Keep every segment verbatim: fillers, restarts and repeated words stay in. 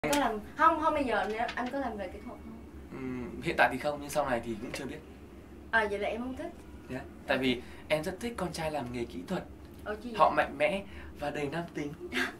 Có làm không không bây giờ nữa anh có làm về kỹ thuật không? Ừm, hiện tại thì không, nhưng sau này thì cũng chưa biết. À vậy là em không thích. Yeah. Tại vì em rất thích con trai làm nghề kỹ thuật. Ồ, chi Họ mạnh mẽ và đầy nam tính.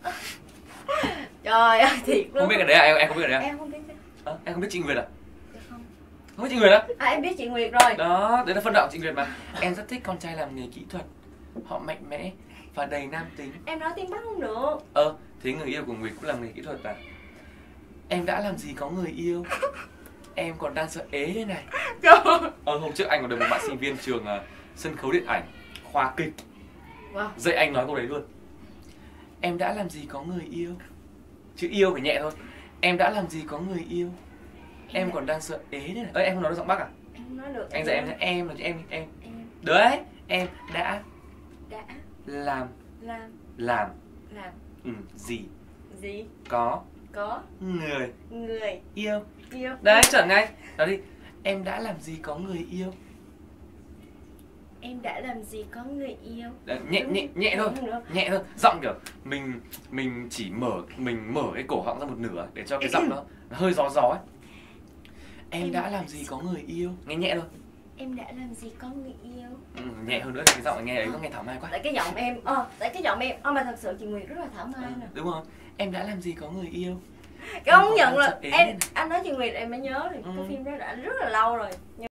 Trời ơi thiệt luôn. Không biết cái đấy à? Em em không biết cái đấy à? Em không biết cái... À, em không biết chị Nguyệt à? Dạ không. Không biết chị Nguyệt á? À em biết chị Nguyệt rồi. Đó, đấy là phân đoạn chị Nguyệt mà. Em rất thích con trai làm nghề kỹ thuật. Họ mạnh mẽ và đầy nam tính. Em nói tiếng Bắc không được. Ờ, thế người yêu của Nguyệt cũng làm nghề kỹ thuật à? Em đã làm gì có người yêu? Em còn đang sợ ế đây này. Ờ, hôm trước anh còn được một bạn sinh viên trường uh, sân khấu điện ảnh, khoa kịch. Wow. Dạy anh nói câu đấy luôn. Em đã làm gì có người yêu? Chữ yêu phải nhẹ thôi. Em đã làm gì có người yêu? Em, em còn đang sợ ế đây này. Ơ, em không nói được giọng Bắc à? Em nói được. Anh dạy em nhé. Em là chữ em, em. Em Đấy, em đã đã làm làm làm làm ừ, gì gì có có người người yêu. yêu. Đấy, chuẩn ngay. Nói đi. Em đã làm gì có người yêu? Em đã làm gì có người yêu? Đấy, nhẹ nhẹ nhẹ thôi, nhẹ thôi. Giọng kiểu mình mình chỉ mở mình mở cái cổ họng ra một nửa để cho cái giọng nó, nó hơi gió gió ấy. Em, em đã làm gì có người yêu? Nghe nhẹ thôi. Em đã làm gì có người yêu? Ừ, nhẹ hơn nữa thì cái giọng nghe đấy nó nghe thảo mai quá. Tại cái giọng em, ờ, tại cái giọng em, ờ mà thật sự chị Nguyệt rất là thảo mai Ừ, nè. đúng rồi. Em đã làm gì có người yêu? Cái không nhận là em, anh nói chị Nguyệt em mới nhớ được. Ừ. Cái phim đó đã rất là lâu rồi.